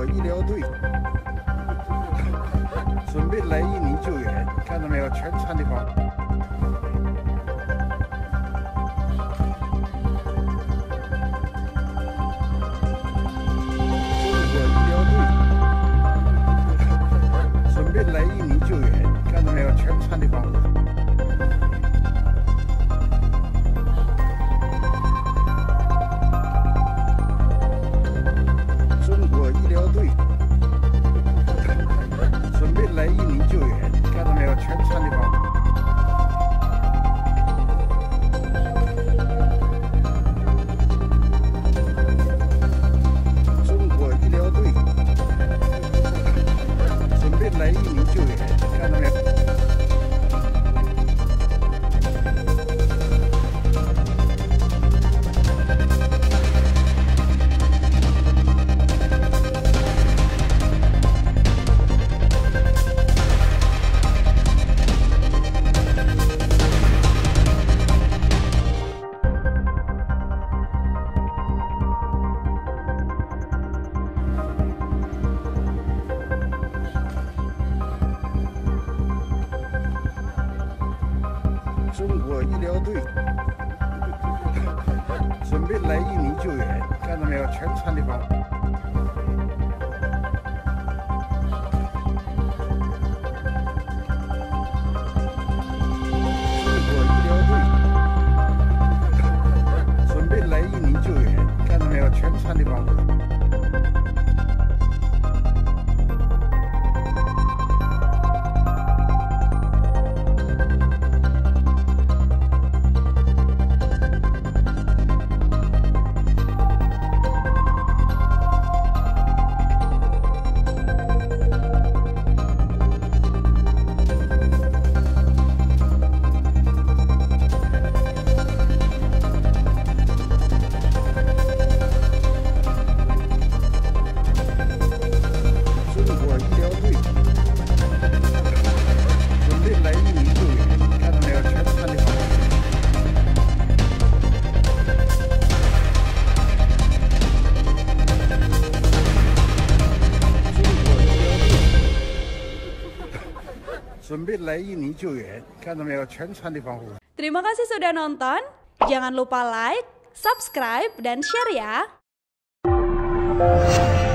国医疗队准备来印尼救援，看到没有？全穿的防护。中国医疗队准备来印尼救援，看到没有？全穿的防护。中国医疗队准备来印尼救援，看到没有？全穿的防护。中国医疗队准备来印尼救援，看到没有？中国医疗队准备来印尼救援，看到没有？全穿的防护。中国医疗队准备来印尼救援，看到没有？全穿的防护。准备来印尼救援，看到没有？全穿的防护。 Terima kasih sudah nonton. Jangan lupa like, subscribe, dan share ya.